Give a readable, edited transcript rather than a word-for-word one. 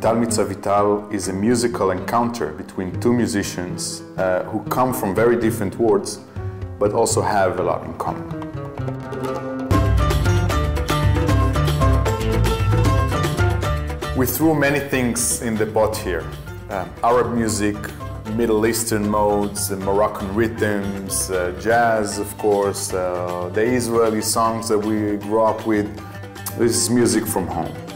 Vital Mitzvah Vital is a musical encounter between two musicians who come from very different worlds, but also have a lot in common. We threw many things in the pot here. Arab music, Middle Eastern modes, Moroccan rhythms, jazz, of course, the Israeli songs that we grew up with. This is music from home.